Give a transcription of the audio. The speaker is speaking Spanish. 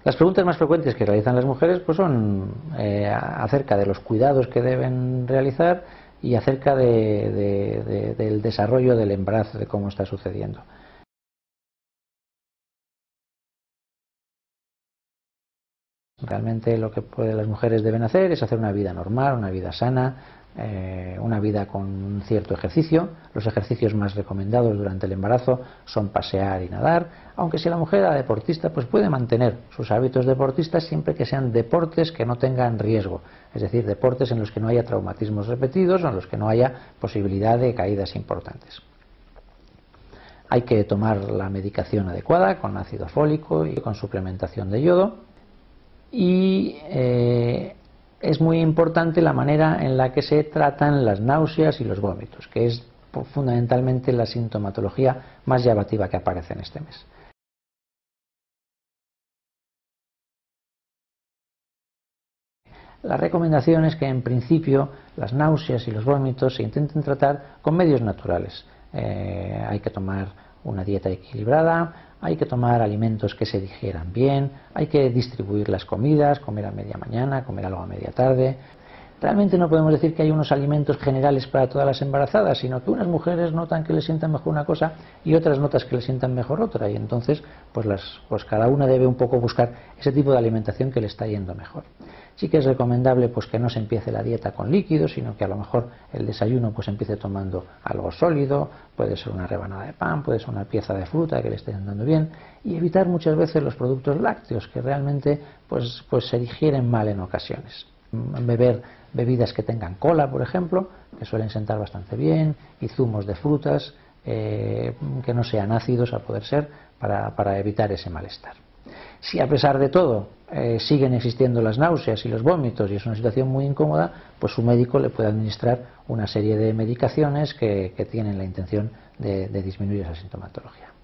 Las preguntas más frecuentes que realizan las mujeres pues son acerca de los cuidados que deben realizar y acerca del desarrollo del embarazo, de cómo está sucediendo. Realmente lo que las mujeres deben hacer es hacer una vida normal, una vida sana, una vida con cierto ejercicio. Los ejercicios más recomendados durante el embarazo son pasear y nadar, aunque si la mujer era deportista pues puede mantener sus hábitos deportistas siempre que sean deportes que no tengan riesgo, es decir, deportes en los que no haya traumatismos repetidos o en los que no haya posibilidad de caídas importantes. Hay que tomar la medicación adecuada con ácido fólico y con suplementación de yodo. Y es muy importante la manera en la que se tratan las náuseas y los vómitos, que es fundamentalmente la sintomatología más llamativa que aparece en este mes. La recomendación es que en principio las náuseas y los vómitos se intenten tratar con medios naturales. Hay que tomar una dieta equilibrada, hay que tomar alimentos que se digieran bien, hay que distribuir las comidas, comer a media mañana, comer algo a media tarde. Realmente no podemos decir que hay unos alimentos generales para todas las embarazadas, sino que unas mujeres notan que les sientan mejor una cosa y otras notan que les sientan mejor otra, y entonces pues cada una debe un poco buscar ese tipo de alimentación que le está yendo mejor. Sí que es recomendable pues que no se empiece la dieta con líquidos, sino que a lo mejor el desayuno pues empiece tomando algo sólido, puede ser una rebanada de pan, puede ser una pieza de fruta que le esté andando bien, y evitar muchas veces los productos lácteos que realmente pues se digieren mal en ocasiones. Beber bebidas que tengan cola, por ejemplo, que suelen sentar bastante bien, y zumos de frutas que no sean ácidos a poder ser, para evitar ese malestar. Si a pesar de todo siguen existiendo las náuseas y los vómitos y es una situación muy incómoda, pues su médico le puede administrar una serie de medicaciones que tienen la intención de disminuir esa sintomatología.